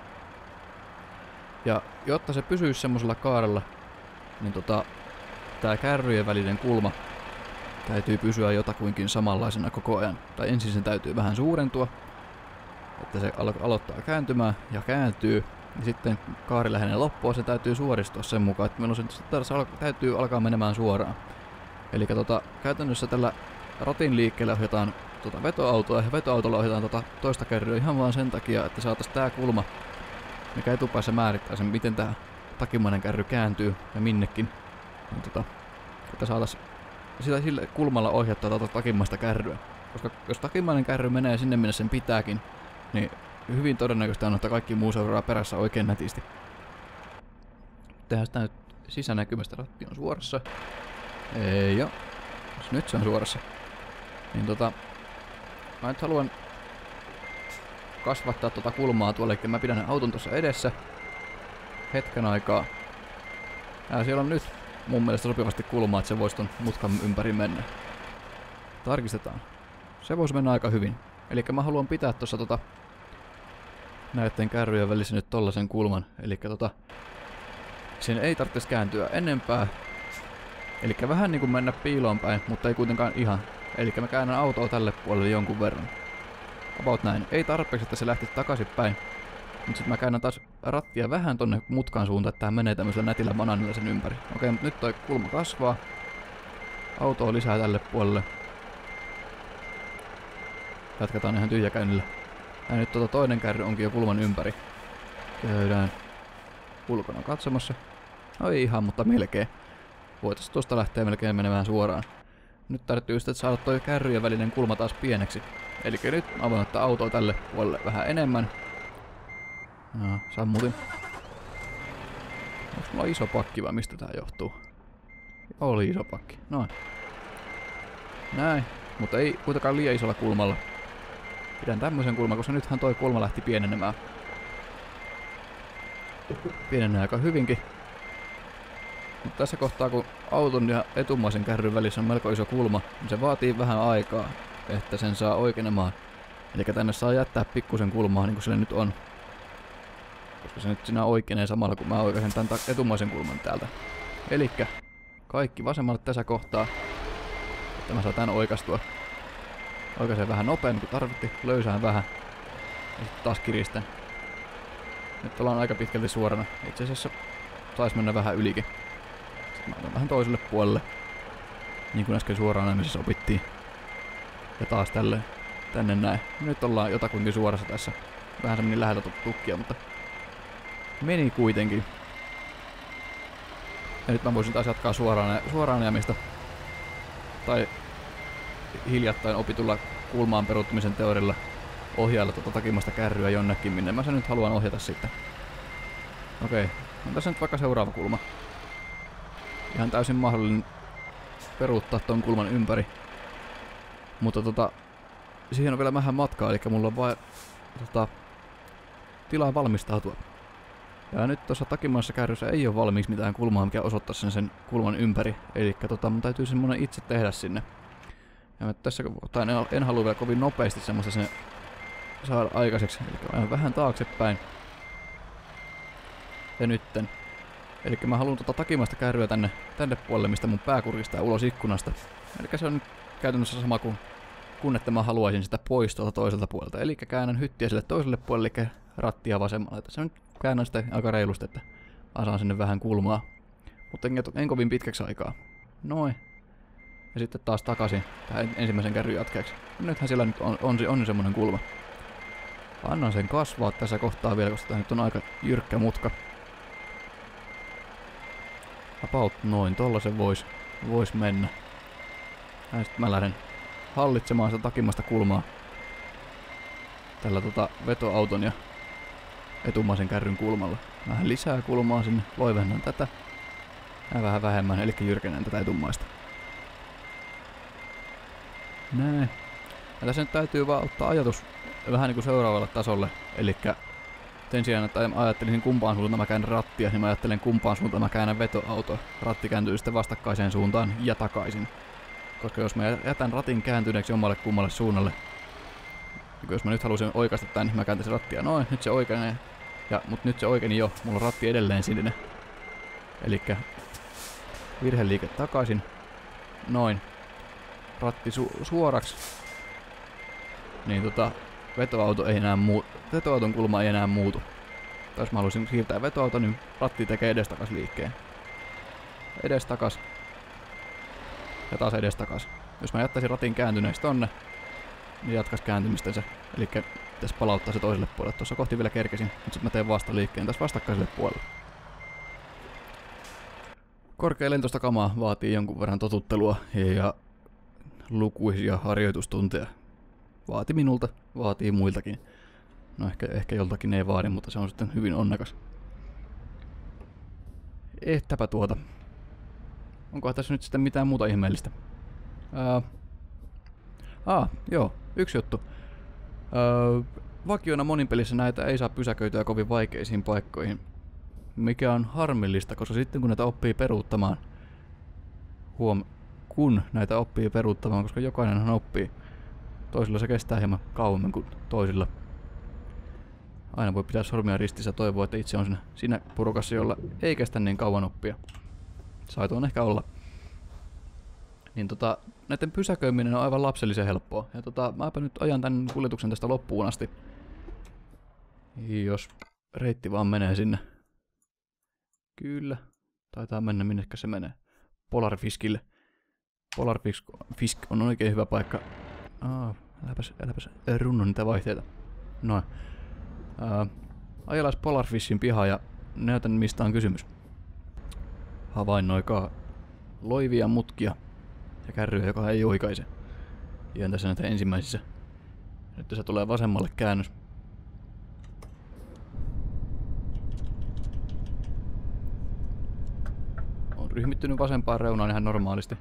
Ja jotta se pysyisi semmosella kaarella, niin tota, tää kärryjen välinen kulma täytyy pysyä jotakuinkin samanlaisena koko ajan. Tai ensin sen täytyy vähän suurentua, että se alo aloittaa kääntymään ja kääntyy. Ja sitten kaari lähenee loppua, se täytyy suoristua sen mukaan, että meillä on se, se al täytyy alkaa menemään suoraan. Eli tota, käytännössä tällä ratin liikkeellä ohjataan tota vetoautoa ja vetoautolla ohjataan tota toista kärryä ihan vaan sen takia, että saataisiin tää kulma, mikä etupäässä määrittää sen, miten tää takimmainen kärry kääntyy ja minnekin. Niin tota, että saataisiin sillä, sillä kulmalla ohjattaa tota takimmaista kärryä. Koska jos takimmainen kärry menee sinne, minne sen pitääkin, niin hyvin todennäköistä on, että kaikki muu seuraa perässä oikein nätisti. Tehdään sitä nyt sisänäkymästä, ratti on suorassa. Ei joo. Nyt se on suorassa. Niin tota, mä nyt haluan kasvattaa tota kulmaa tuolle, eli mä pidän auton tuossa edessä hetken aikaa. Ja siellä on nyt mun mielestä sopivasti kulmaa, että se voisi ton mutkan ympäri mennä. Tarkistetaan. Se voisi mennä aika hyvin. Eli mä haluan pitää tuossa tota näiden kärryjen välissä nyt tollasen kulman. Eli tota, sen ei tarvitsisi kääntyä enempää. Eli vähän niinku mennä piiloon päin, mutta ei kuitenkaan ihan. Eli mä käännän autoa tälle puolelle jonkun verran. About näin. Ei tarpeeksi, että se lähti takaisin päin. Mut sit mä käännän taas rattia vähän tonne mutkan suuntaan, että tää menee tämmöisellä nätillä bananilla sen ympäri. Okei, mut nyt toi kulma kasvaa. Autoa lisää tälle puolelle. Jatketaan ihan tyhjäkäynnillä. Ja nyt tota toinen kärry onkin jo kulman ympäri. Käydään ulkona katsomassa. No ei ihan, mutta melkein. Voitais tuosta lähteä melkein menemään suoraan. Nyt täytyy sitten saada toi kärryjen välinen kulma taas pieneksi. Eli nyt mä voin ottaa autoa tälle puolelle vähän enemmän. No, sammutin. Onks mulla iso pakki vai mistä tää johtuu? Oli iso pakki. Noin. Näin. Mutta ei kuitenkaan liian isolla kulmalla. Pidän tämmösen kulman, koska nythän toi kulma lähti pienenemään. Pienenee aika hyvinkin. Mutta tässä kohtaa, kun auton ja etumaisen kärryn välissä on melko iso kulma, niin se vaatii vähän aikaa, että sen saa oikeenemaan. Eli tänne saa jättää pikkusen kulmaa, niin kuin sille nyt on. Koska se nyt siinä oikeenee samalla, kun mä oikaisen tän etumaisen kulman täältä. Elikkä kaikki vasemmalle tässä kohtaa, että mä saan tän oikastua. Oikaisen vähän nopeammin kuin tarvitti, löysään vähän. Ja sitten taas kiristän. Nyt ollaan aika pitkälti suorana. Itse asiassa taisi mennä vähän ylikin. Sitten mä otan vähän toiselle puolelle. Niin kuin äsken suoraan näin, opittiin. Ja taas tälleen. Tänne näin. Nyt ollaan jotakuinkin suorassa tässä. Vähän se meni läheltä tukkia, mutta meni kuitenkin. Ja nyt mä voisin taas jatkaa suoraan, suoraan ajamista. Tai hiljattain opitulla kulmaan peruuttamisen teorialla ohjailla tuota takimasta kärryä jonnekin, minne mä sen nyt haluan ohjata sitten. Okei, on tässä nyt vaikka seuraava kulma. Ihan täysin mahdollinen peruuttaa ton kulman ympäri. Mutta tota, siihen on vielä vähän matkaa, eli mulla on vaan tota, tilaa valmistautua. Ja nyt tuossa takimaisessa kärryssä ei ole valmiiksi mitään kulmaa, mikä osoittaa sen, sen kulman ympäri. Eli tota, mun täytyy semmonen itse tehdä sinne. Ja tässä kohtaa en, en halua vielä kovin nopeasti semmoista sen saada aikaiseksi. Eli ajan vähän taaksepäin. Ja nytten. Eli mä haluan tota takimaista kärryä tänne, tänne puolelle, mistä mun pää kuristaa ulos ikkunasta. Eli se on nyt käytännössä sama kuin kun että mä haluaisin sitä pois tuolta toiselta puolelta. Eli käännän hyttiä sille toiselle puolelle, eli rattia vasemmalle. Tässä nyt käännän sitä aika reilusti, että asaan sinne vähän kulmaa. Mutta en, en kovin pitkäksi aikaa. Noin. Ja sitten taas takaisin tähän ensimmäisen kärryn jatkeeksi. Nythän siellä nyt on, on, on semmonen kulma. Annan sen kasvaa tässä kohtaa vielä, koska tämä nyt on aika jyrkkä mutka. About noin, tollasen vois, vois mennä. Ja sitten mä lähden hallitsemaan sitä takimmasta kulmaa tällä tota vetoauton ja etumaisen kärryn kulmalla. Vähän lisää kulmaa sinne, loivennan tätä. Ja vähän vähemmän, eli jyrkennän tätä etumaista. Näin. Ja tässä nyt täytyy vaan ottaa ajatus vähän niinku seuraavalle tasolle. Elikkä sen sijaan, että ajattelisin kumpaan suuntaan mä käännän rattia, niin mä ajattelen kumpaan suuntaan mä käännän vetoautoa. Ratti kääntyy sitten vastakkaiseen suuntaan ja takaisin. Koska jos mä jätän ratin kääntyneeksi jommalle kummalle suunnalle, niin jos mä nyt haluaisin oikaista tän, niin mä kääntäisin rattia noin, nyt se oikeenee. Ja, mut nyt se oikeeni jo, mulla on ratti edelleen sininen. Elikkä virheliike takaisin. Noin. Ratti su suoraksi. Niin tota, vetoauto ei enää muu vetoauton kulma ei enää muutu. Tai jos mä haluaisin siirtää vetoauto, niin ratti tekee edestakas liikkeen. Edestakas. Ja taas edestakas. Jos mä jättäisin ratin kääntyneeksi tonne, niin jatkas kääntymistänsä. Elikkä tässä palauttaa se toiselle puolelle. Tuossa kohti vielä kerkesin, mutta sitten mä teen vasta liikkeen tässä vastakkaiselle puolelle. Korkea lentosta kamaa vaatii jonkun verran totuttelua ja lukuisia harjoitustunteja. Vaati minulta, vaatii muiltakin. No ehkä, ehkä joltakin ei vaadi, mutta se on sitten hyvin onnekas. Ehtäpä tuota. Onkohan tässä nyt sitten mitään muuta ihmeellistä? Ää... Ah, joo, yksi juttu. Ää, vakiona moninpelissä näitä ei saa pysäköityä kovin vaikeisiin paikkoihin. Mikä on harmillista, koska sitten kun näitä oppii peruuttamaan, huom, kun näitä oppii peruuttamaan, koska jokainenhan oppii, toisilla se kestää hieman kauemmin kuin toisilla. Aina voi pitää sormia ristissä ja toivoa, että itse on siinä, siinä porukassa, jolla ei kestä niin kauan oppia. Sai tuon ehkä olla. Niin tota, näiden pysäköiminen on aivan lapsellisen helppoa. Ja tota, mäpä nyt ajan tän kuljetuksen tästä loppuun asti. Jos reitti vaan menee sinne. Kyllä. Taitaa mennä minnekä se menee. Polarfiskille. Polarfisk on oikein hyvä paikka. Aa, äläpäs, äläpäs runnon niitä vaihteita. Noin. Ää, ajelais Polarfishin pihaa ja näytän mistä on kysymys. Havainnoikaa loivia mutkia ja kärryjä, joka ei oikaise. Jään tässä näitä ensimmäisissä. Nyt tässä tulee vasemmalle käännös. On ryhmittynyt vasempaan reunaan ihan normaalisti.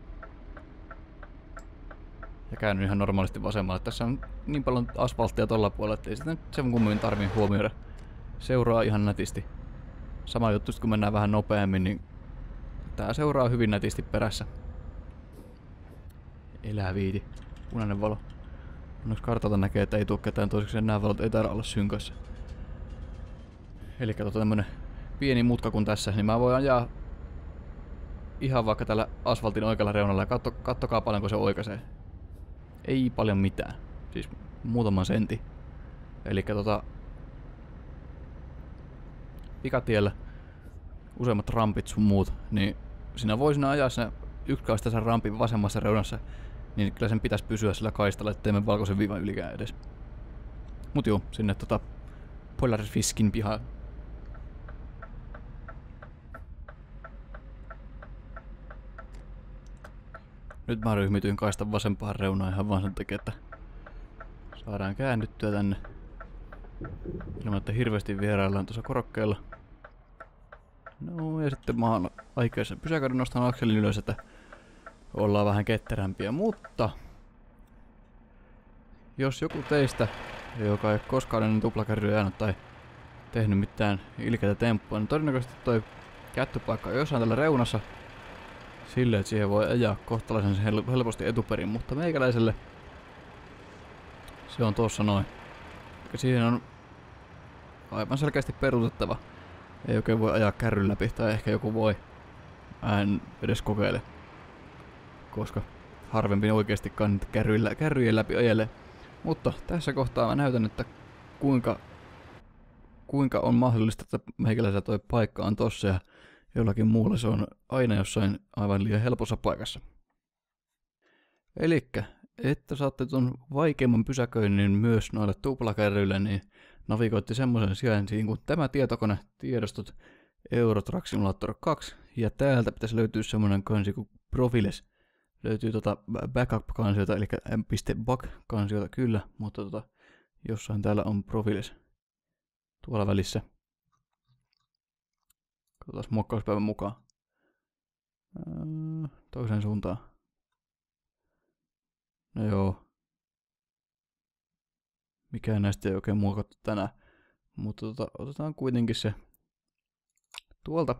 Ja käännyn ihan normaalisti vasemmalle. Tässä on niin paljon asfalttia tolla puolella, ettei sitä nyt sen kummin tarvii huomioida. Seuraa ihan nätisti. Sama juttu, kun mennään vähän nopeammin, niin tää seuraa hyvin nätisti perässä. Elää viiti. Punainen valo. Onneksi kartalta näkee, että ei tuu ketään toiseksi, nämä valot ei taida olla synkössä. Elikkä tota tämmönen pieni mutka kuin tässä, niin mä voin ajaa ihan vaikka tällä asfaltin oikealla reunalla ja katso, kattokaa paljonko se oikaisee. Ei paljon mitään. Siis muutaman sentin. Elikkä tota pikatiellä useimmat rampit sun muut, niin siinä voi siinä ajaa siinä yksikäistä rampin vasemmassa reunassa, niin kyllä sen pitäisi pysyä sillä kaistalla, ettei me valkoisen viivan ylikään edes. Mut juu, sinne tota Polarfiskin pihaan. Nyt mä ryhmityin kaistan vasempaan reunaan ihan vaan sen takia, että saadaan käännyttyä tänne. Ilman, että hirveästi vieraillaan tuossa korokkeella. No ja sitten mä oon aikeissa pysäköidä, nostan akselin ylös, että ollaan vähän ketterämpiä, mutta jos joku teistä, joka ei koskaan ennen tuplakärryä ajanut tai tehnyt mitään ilkeitä temppua, niin todennäköisesti toi kättöpaikka on jossain tällä reunassa silleen, että siihen voi ajaa kohtalaisen hel helposti etuperin, mutta meikäläiselle se on tuossa noin. Ja siihen on aivan selkeästi peruutettava. Ei oikein voi ajaa kärryn läpi, tai ehkä joku voi. Mä en edes kokeile. Koska harvempi oikeastikaan niitä kärryillä, kärryjen läpi ajelee. Mutta tässä kohtaa mä näytän, että kuinka, kuinka on mahdollista, että meikäläisellä toi paikka on tossa ja jollakin muulla se on aina jossain aivan liian helpossa paikassa. Elikkä, että saatte ton vaikeimman pysäköinnin myös noille tuplakärryille, niin navigoitte semmoisen sijaintiin kuin tämä tietokone, tiedostot Euro Truck Simulator kaksi, ja täältä pitäisi löytyä semmonen kansi kuin Profiles löytyy tota backup-kansiota, eli .bug-kansiota kyllä, mutta tota, jossain täällä on profiilis tuolla välissä. Katsotaan muokkauspäivän mukaan. Öö, toiseen suuntaan. No joo. Mikään näistä ei oikein muokattu tänään. Mutta tota, otetaan kuitenkin se tuolta.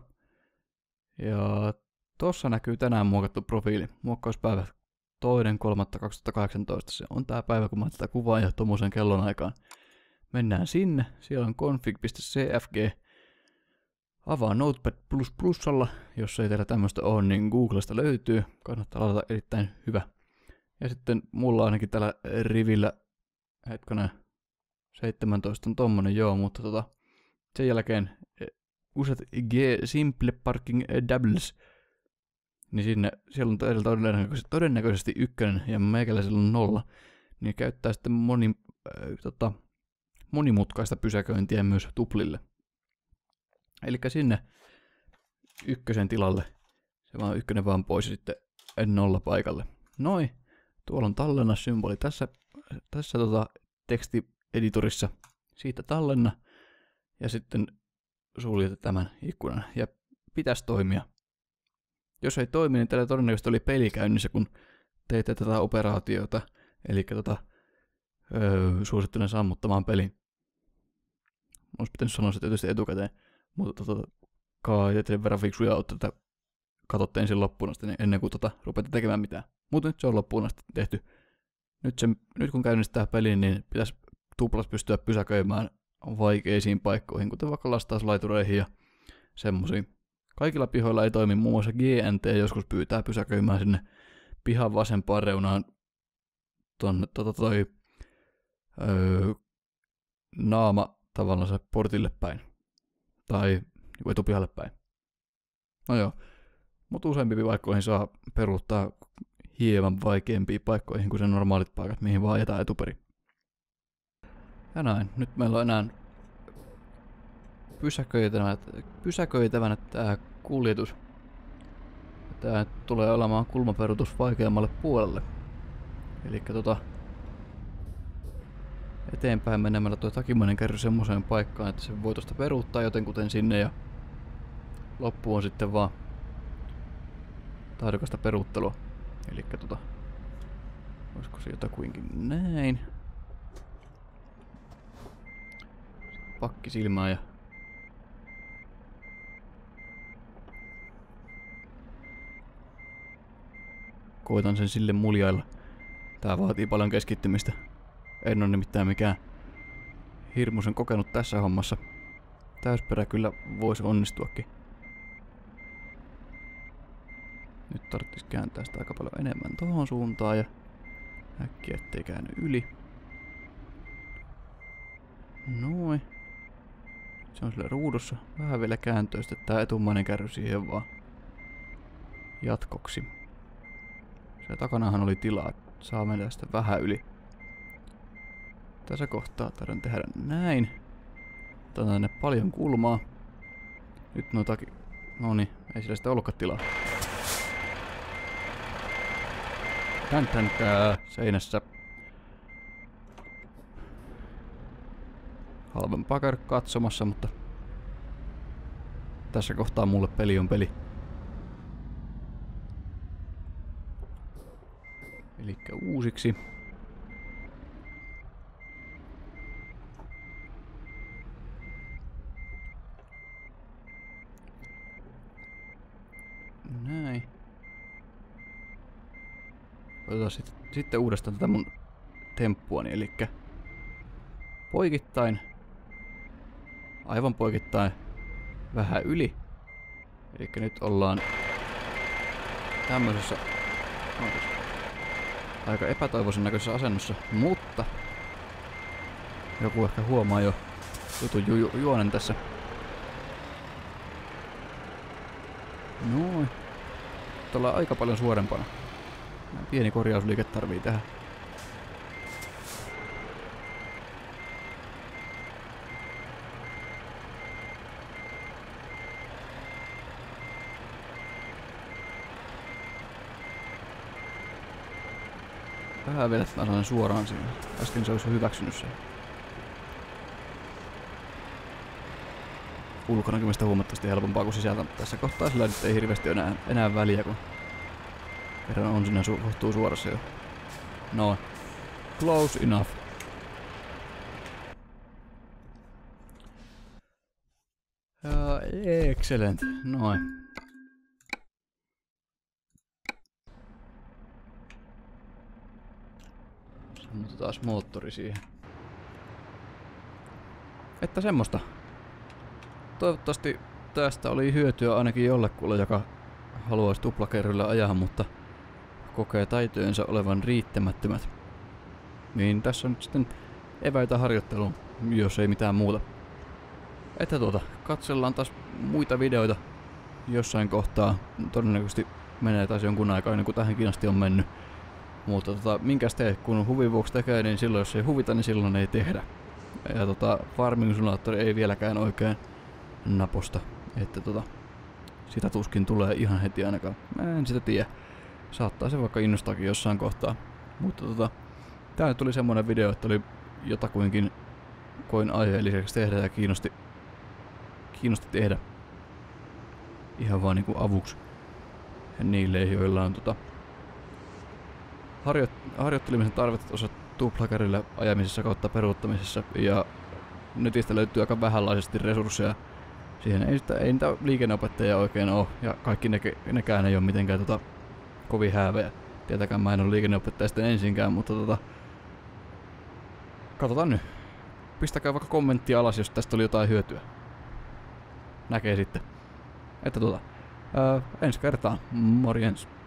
Ja tossa näkyy tänään muokattu profiili. Muokkauspäivä toinen kolmatta kaksituhattakahdeksantoista. Se on tää päivä, kun mä tätä kuvaan ja tommosen kellon aikaan. Mennään sinne. Siellä on config.cfg. Avaa Notepad plus plusalla. Jos ei teillä tämmöstä ole, niin Googlesta löytyy. Kannattaa ladata, erittäin hyvä. Ja sitten mulla ainakin tällä rivillä, hetkonen, seitsemäntoista on tommonen, joo, mutta tota, sen jälkeen useat G Simple Parking Doubles, niin sinne, siellä on todennäköisesti, todennäköisesti ykkönen ja meikäläisellä on nolla, niin käyttää sitten moni, äh, tota, monimutkaista pysäköintiä myös tuplille. Eli sinne ykkösen tilalle, se vaan ykkönen vaan pois ja sitten nolla paikalle. Noi, tuolla on tallenna-symboli tässä, tässä tota, tekstieditorissa, siitä tallenna ja sitten suljeta tämän ikkunan ja pitäisi toimia. Jos ei toimi, niin tällä todennäköisesti oli peli käynnissä, kun teitte tätä operaatiota, eli tota, öö, suosittelen sammuttamaan pelin. Olisi pitänyt sanoa se tietysti etukäteen, mutta tota, kai teidän verran fiksuja olette tätä katsotte ensin loppuun asti ennen kuin tota, rupeatte tekemään mitään. Mutta nyt se on loppuun asti tehty. Nyt, se, nyt kun käynnistää pelin, niin pitäisi tuplas pystyä pysäköimään vaikeisiin paikkoihin, kuten vaikka lastauslaitureihin ja semmosiin. Kaikilla pihoilla ei toimi, muun muassa G N T joskus pyytää pysäköimään sinne pihan vasempaan reunaan tonne tota toi öö, naama tavallaan se portille päin. Tai etupihalle päin. No joo, mutta useampiin paikkoihin saa peruuttaa hieman vaikeampiin paikkoihin kuin se normaalit paikat, mihin vaan ajetaan etuperin. Ja näin, nyt meillä on enää pysäköitävänä, pysäköitävänä tää kuljetus. Tää tulee olemaan kulmaperuutus vaikeammalle puolelle. Elikkä tota eteenpäin menemällä tuo takimainen kärry semmoiseen paikkaan, että se voi tosta peruuttaa jotenkuten sinne ja loppu on sitten vaan taidokasta peruuttelua. Elikkä tota, olisiko se jotakuinkin näin. Pakki silmää ja koitan sen sille muljailla. Tää vaatii paljon keskittymistä. En ole nimittäin mikään hirmuisen kokenut tässä hommassa. Täysperä kyllä voisi onnistuakin. Nyt tarvitsisi kääntää sitä aika paljon enemmän tohon suuntaan ja äkkiä ettei käänny yli. Noin. Se on sillä ruudussa. Vähän vielä kääntöä, sitten tää etumainen kärry siihen vaan jatkoksi. Se takanahan oli tilaa, saa mennä sitä vähän yli. Tässä kohtaa tarvitsen tehdä näin. Otetaan tänne paljon kulmaa. Nyt noitakin. Noniin, ei sillä sitä ollutkaan tilaa. Tän tän tää seinässä. Halvempaa käydä katsomassa, mutta tässä kohtaa mulle peli on peli. Elikkä uusiksi. Näin. Otetaan sit, sitten uudestaan tätä mun temppuani, elikkä poikittain. Aivan poikittain. Vähän yli. Elikkä nyt ollaan tämmöisessä aika epätoivoisen näköisessä asennossa, mutta joku ehkä huomaa jo jutun ju ju juonen tässä. Noin. Nyt ollaan aika paljon suorempana. Pieni korjausliike tarvii tehdä. Vähän vedät mä sanon suoraan siihen. Äsken se olisi jo hyväksynyt sen. Ulkonäkymistä huomattavasti helpompaa kuin sisältä. Tässä kohtaa sillä nyt ei hirveästi enää, enää väliä, kun kerran on sinne su kohtuu suorassa jo. Noin. Close enough. Ja, excellent. Noin. Sammutetaan taas moottori siihen. Että semmoista. Toivottavasti tästä oli hyötyä ainakin jollekulle, joka haluaisi tuplakerryllä ajaa, mutta kokee taitojensa olevan riittämättömät. Niin tässä on nyt sitten eväitä harjoitteluun, jos ei mitään muuta. Että tuota, katsellaan taas muita videoita jossain kohtaa. Todennäköisesti menee taas jonkun aikaa ennen kuin tähänkin asti on mennyt. Mutta tota, minkäs tee, kun huvin vuoksi tekee, niin silloin jos ei huvita, niin silloin ei tehdä. Ja tota, Farming Simulator ei vieläkään oikein naposta. Että tota, sitä tuskin tulee ihan heti ainakaan. Mä en sitä tiedä. Saattaa se vaikka innostaakin jossain kohtaa. Mutta tota, tää tuli semmonen video, että oli jotakuinkin koin aiheelliseksi tehdä ja kiinnosti, kiinnosti tehdä. Ihan vaan niinku avuksi niille, joilla on tota, harjo harjoittelemisen tarvetta tuossa tuplakärillä ajamisessa kautta peruuttamisessa. Ja netistä löytyy aika vähänlaisesti resursseja. Siihen ei, sitä, ei niitä liikenneopettajia oikein oo. Ja kaikki ne, nekään ei oo mitenkään tota, kovin häävejä. Tietäkään mä en oo liikenneopettaja sitten ensinkään, mutta tota, katsotaan nyt. Pistäkää vaikka kommenttia alas, jos tästä oli jotain hyötyä. Näkee sitten. Että tota, ää, ensi kertaa. Morjens.